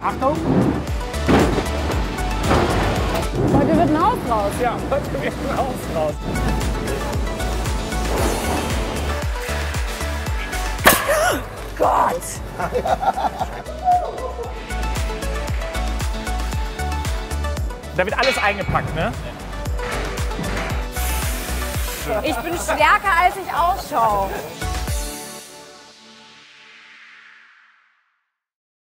Achtung! Heute wird ein Haus raus. Ja, heute wird ein Haus raus. Gott! Da wird alles eingepackt, ne? Ich bin stärker, als ich ausschaue.